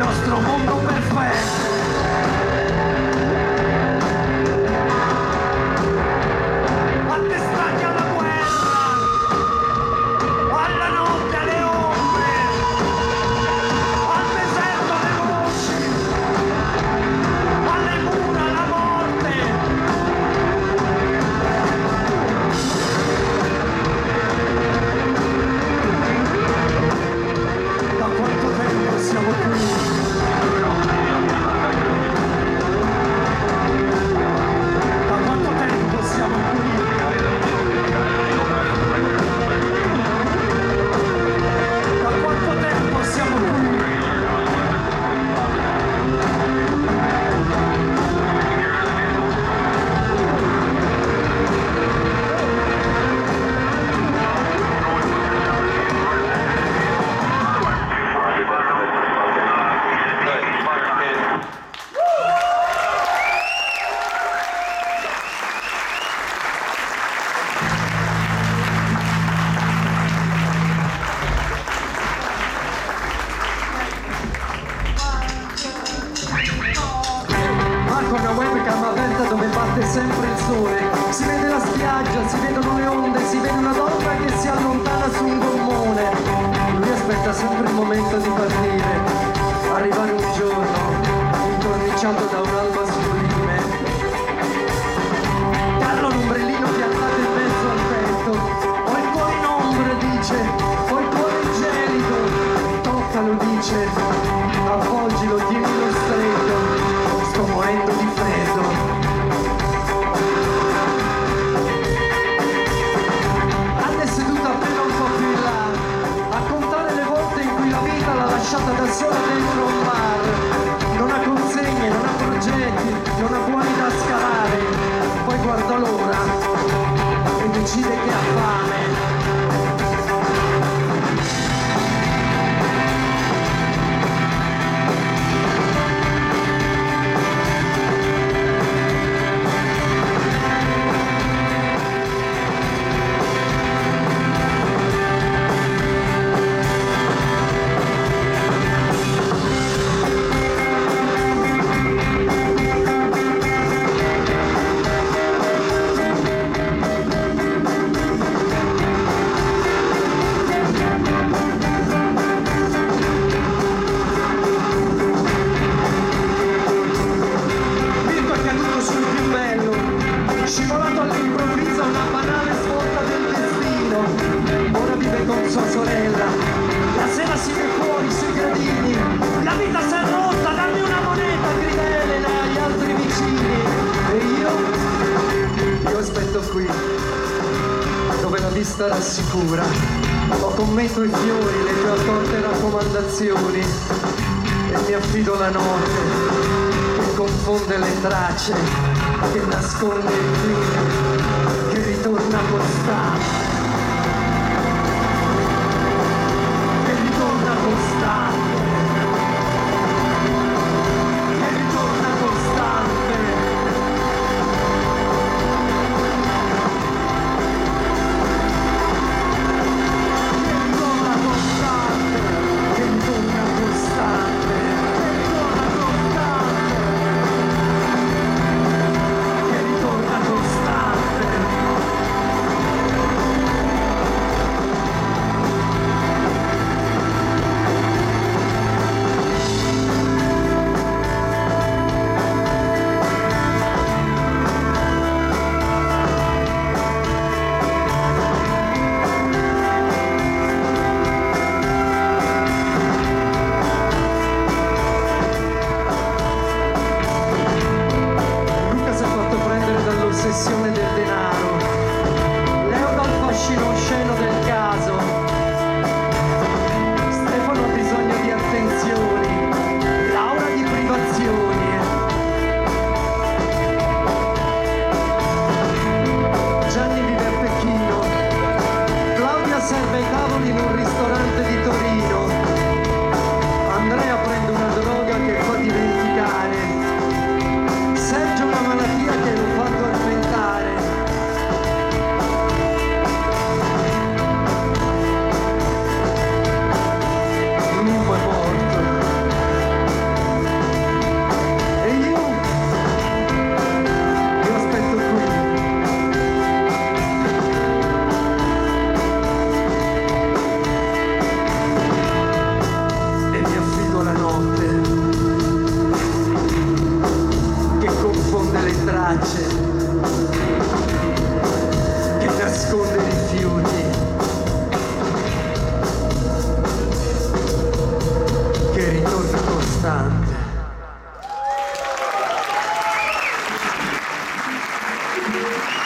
nostro mondo perfetto. Addestrati alla guerra, alla notte, alle ombre, al deserto, alle voci, alle mura, alla morte. Da quanto tempo siamo qui? Da quanto tempo siamo qui? Da quanto tempo siamo qui? Marco ha una webcam aperta dove batte sempre il sole. Si vede la spiaggia, si vedono le onde, si vede una donna che si allontana su un gommone. Lui aspetta sempre il momento di partire, arrivare un giorno, incorniciato da un'alba sublime. Carlo l'ombrellino piantato in mezzo al petto. Ho il cuore in ombra, dice, ho il cuore gelido. Toccalo, dice, avvolgilo, tienilo stretto. Sto morendo di freddo. Anne è seduta appena un po' più in là, a contare le volte in cui la vita l'ha lasciata da sola dentro un bar. Non ha consegne, non ha progetti, non ha buoni da scalare. Poi guarda l'ora e decide che ha fame. Scivolato all'improvviso una banale svolta del destino. Ora vive con sua sorella. La sera si vede fuori sui gradini. La vita si è rotta, dammi una moneta, grida Elena agli altri vicini. E io aspetto qui, dove la vista rassicura. Ho con me i tuoi fiori, le tue accorte raccomandazioni. E mi affido alla notte che confonde le tracce, che nasconde il clima, che ritorna costante, che ritorna costante, che ritorna costante. Che ritorna costante, che ritorna costante, che ritorna costante. nonostante.